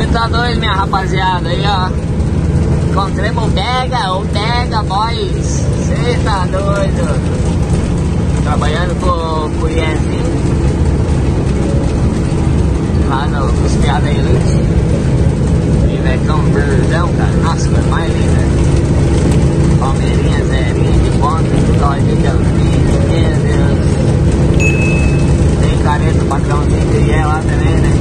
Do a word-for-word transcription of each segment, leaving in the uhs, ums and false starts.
tá doido, minha rapaziada, aí ó. Encontremos o Pega, o Pega Boys. Cê tá doido. Trabalhando com, com o Ienzinho. Lá no Cuspiada Elite. Ivecão verdão, cara. Nossa, foi mais linda. Palmeirinha, zerinha de ponta, dói de campinho. Meu Deus. Tem careta, patrãozinho que é lá também, né?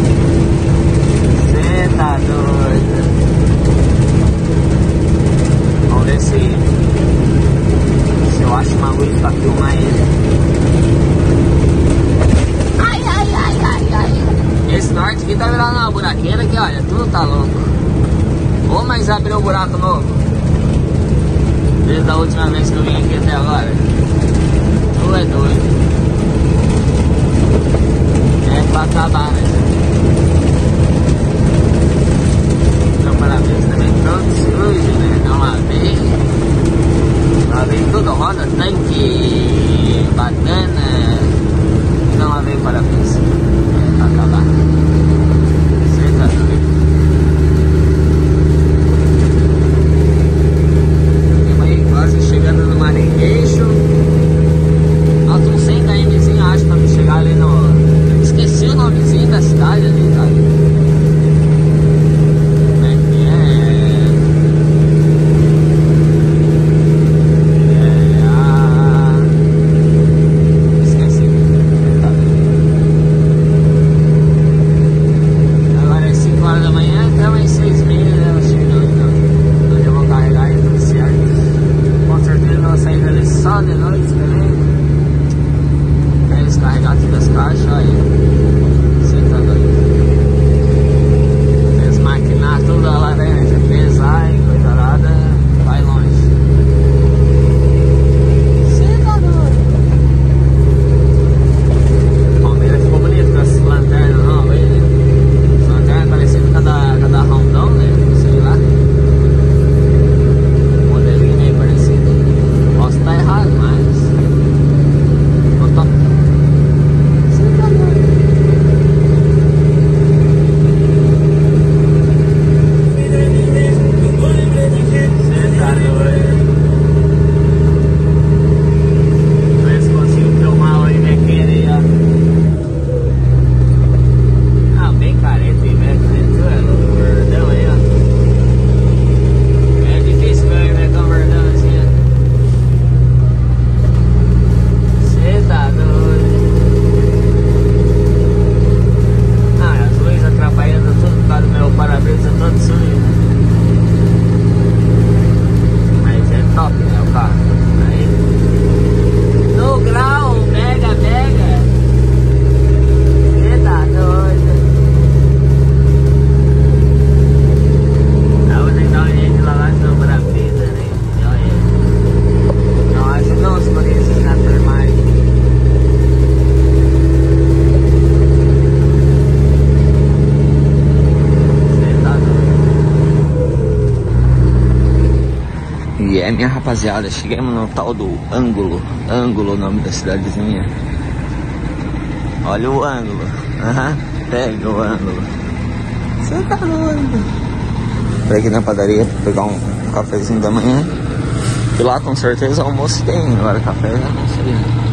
Cê tá doido. Vamos ver se, se eu acho uma luz pra filmar ele. Ai, ai, ai, ai, ai. Esse norte aqui tá virando uma buraqueira que, olha, tudo tá louco. Ou mais abriu um buraco novo. Desde a última vez que eu vim aqui até agora. Tu é doido. É pra acabar, né? Meu parabéns também todo sujo, né? Não lavei. Lavei tudo, roda, tanque, bacana. Não lavei o parabéns. É pra acabar. Você tá doido. Estamos aí quase chegando no Maringueixo. Falta uns cem quilômetros, acho, pra me chegar ali no... Esqueci o nomezinho da cidade ali, cara. E é, minha rapaziada, chegamos no tal do Ângulo. Ângulo, o nome da cidadezinha. Olha o ângulo. Aham, pega o ângulo. Você tá doido. Vou aqui na padaria pra pegar um cafezinho da manhã. E lá com certeza almoço tem. Agora café já não sei.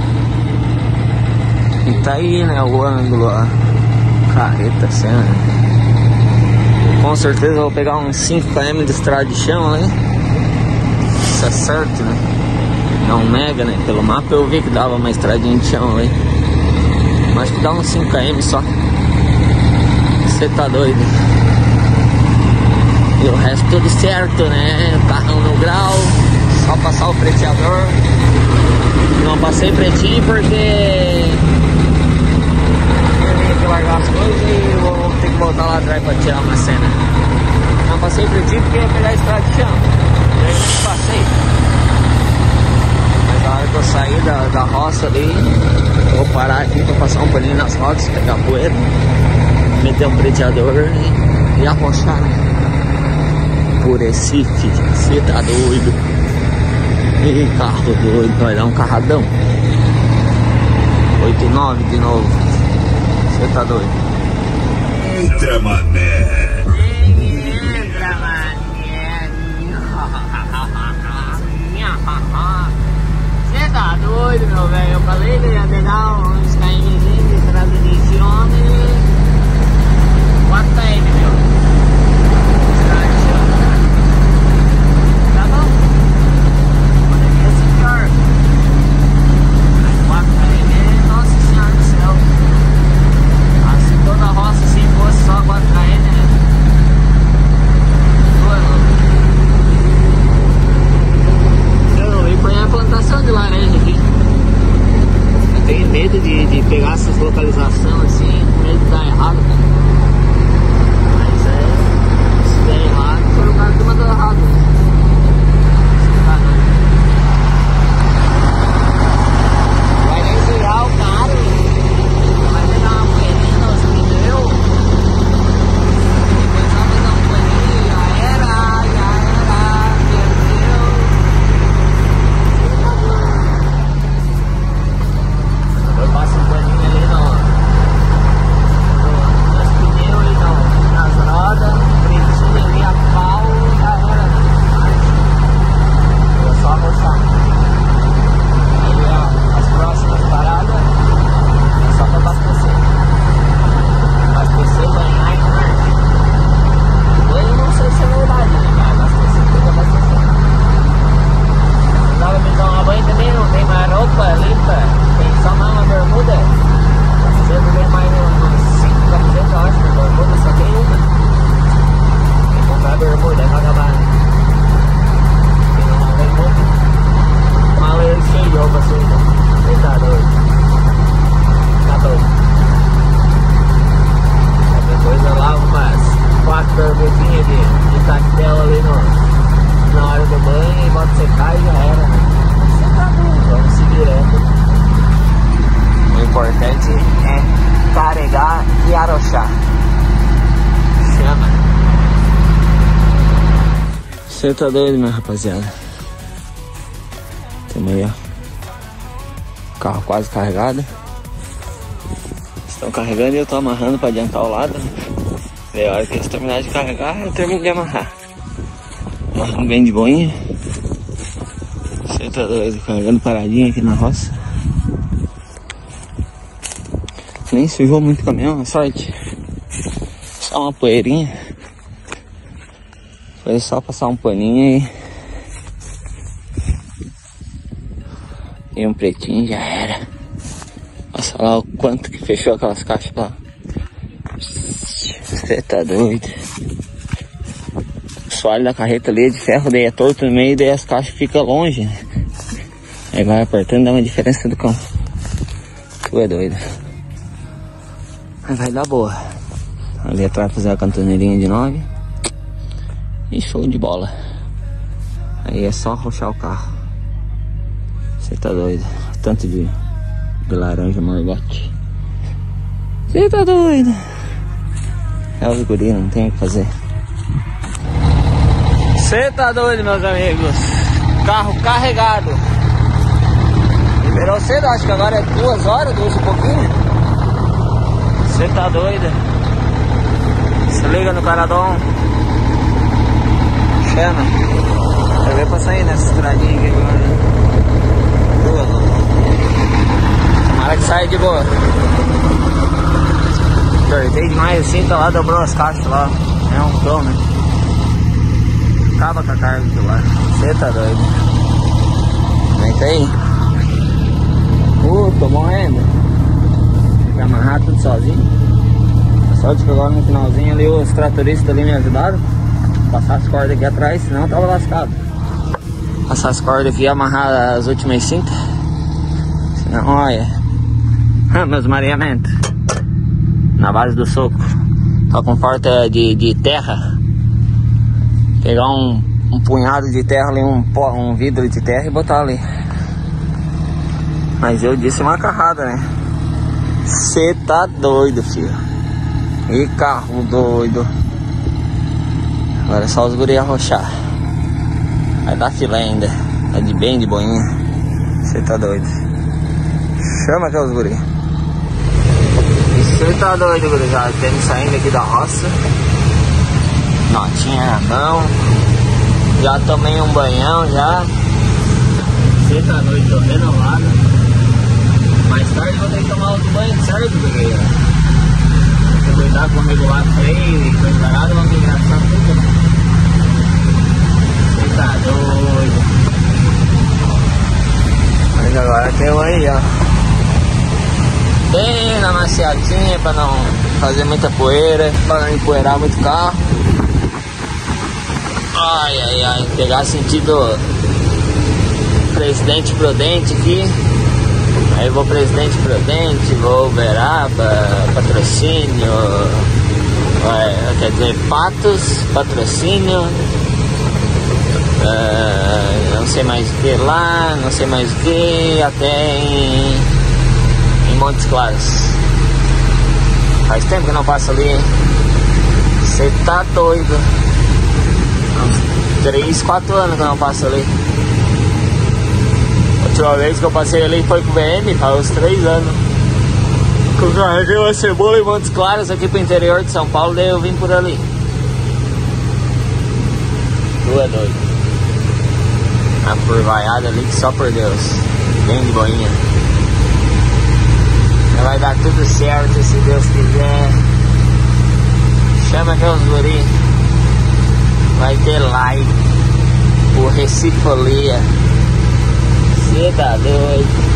E tá aí, né, o ângulo, ó. Careta cena. Com certeza eu vou pegar uns cinco quilômetros de estrada de chão, né? Isso é certo, né? Não mega, né? Pelo mapa eu vi que dava uma estradinha de chão aí. Mas que dá uns cinco quilômetros só. Você tá doido. E o resto tudo certo, né? O carrão no grau. Só passar o preteador. Não passei pretinho porque eu tenho que largar as coisas e vou ter que voltar lá atrás pra tirar uma cena. Não passei pretinho porque ia pegar a estrada de chão. Eu nem passei. Mas na hora que eu sair da, da roça ali, eu vou parar aqui pra passar um paninho nas rodas, pegar poeira, meter um preteador e, e arrochar, né? Por Recife, você tá doido. Ih, carro doido, vai dar um carradão. oito e nove de novo. Você tá doido. Eita, mané. Falei que ia pegar uns KMzinhos de estrada de chão e quatro km, meu. Estrada de chão. Tá bom? Poderia ser pior. Mas quatro km, nossa senhora do céu. Ah, se toda a roça assim fosse só quatro km, né? Eu ponho a plantação de laranja aqui. Eu tenho medo de, de pegar essas localizações assim, com medo de dar errado. Mas é, se der errado, foi o cara que mandou errado. Vai nem virar o cara, vai pegar uma poeirinha nos pneus. E pensar em dar um poeirinho, já era, já era, perdeu. Eu passo um paninho ali no, no, nos pneus e no, nas rodas, pretinho ali a pau, já era. Vou só roçar. Aí ó, as próximas paradas é só pra abastecer. Abastecer, banhar e marcha. Eu não sei se é verdade, né? Mas abastecer, tem que abastecer. Não dá pra me tomar banho também, não tem mais roupa limpa. Tem só mais uma bermuda. Camiseta tem mais umas cinco camisetas, eu acho, na bermuda só tem uma. Tem que comprar a bermuda, é pra acabar, né? Tem uma bermuda. Maleiro cheio de roupa suja. Você tá doido? Tá doido. Aí depois eu lavo umas quatro bermudinhas de, de tactel ali no, na hora do banho e boto secar e já era, né? Você tá doido, vamos seguir direto. O importante é carregar e arrochar. Chama. Você tá doido, minha rapaziada? Temos aí, ó. Carro quase carregado. Estão carregando e eu tô amarrando pra adiantar o lado. E a hora que eles terminarem de carregar, eu termino de amarrar. Amarrando bem de boinha. Você tá doido, carregando paradinho aqui na roça. Nem sujou muito o caminhão, a sorte. Só uma poeirinha. Foi só passar um paninho e... E um pretinho já era. Nossa, lá o quanto que fechou aquelas caixas lá. Você tá doido. O soalho da carreta ali é de ferro, daí é torto no meio, daí as caixas ficam longe. Aí vai apertando, dá uma diferença do cão. Tu é doido. Mas vai dar boa. Ali atrás fazer a cantoneirinha de nove. E show de bola. Aí é só arrochar o carro. Você tá doido. Tanto de, de laranja morgote. Você tá doido. É os guri, não tem o que fazer. Você tá doido, meus amigos. Carro carregado. Liberou cedo, acho que agora é duas horas, duas e pouquinho. Você tá doido? Se liga no caradão. Chama. Eu veio pra sair nessa estradinha aqui agora. Boa, tomara que saia de boa. Apertei demais assim, tá lá, dobrou as caixas lá. É um cão, né? Acaba com a carga aqui lá. Você tá doido? Vem aí. Uh, tô morrendo. Vai amarrar tudo sozinho. A sorte que agora no finalzinho ali os tratoristas ali me ajudaram. Passar as cordas aqui atrás, senão eu tava lascado. Passar as cordas aqui e amarrar as últimas cintas. Senão, olha. Meus mareamentos. Na base do soco. Tô com porta de, de terra. Pegar um, um punhado de terra ali, um, um vidro de terra e botar ali. Mas eu disse uma carrada, né? Cê tá doido, filho. E carro doido. Agora é só os guri arrochar. Vai dar filé ainda. Tá de bem de boinha. Cê tá doido. Chama que é os guri. Cê tá doido, gurizada. Temos saindo aqui da roça. Notinha na mão. Já tomei um banhão já. Cê tá doido, tô renovado. Mais tarde vou ter que tomar outro banho, certo? Porque aproveitar com regular freio e coisa parada, vamos ter que gastar tudo. Você tá doido. Mas agora tem eu aí, ó. Bem na maciadinha pra não fazer muita poeira, pra não empoeirar muito o carro. Ai, ai, ai, pegar sentido Presidente Prudente aqui. Aí vou Presidente Prudente, vou Uberaba, Patrocínio, é, quer dizer, Patos, Patrocínio, é, não sei mais o que lá, não sei mais o que, até em, em Montes Claros. Faz tempo que eu não passo ali, hein? Você tá doido. três, quatro anos que eu não passo ali. A última vez que eu passei ali foi com o B M, faz uns três anos. Que eu carreguei uma cebola em Montes Claros aqui pro interior de São Paulo, daí eu vim por ali. Tu é doido. Uma curvaiada ali que só por Deus. Bem de boinha. Vai dar tudo certo se Deus quiser. Chama meus guri. Vai ter like. O Recifolia. Cê tá doido.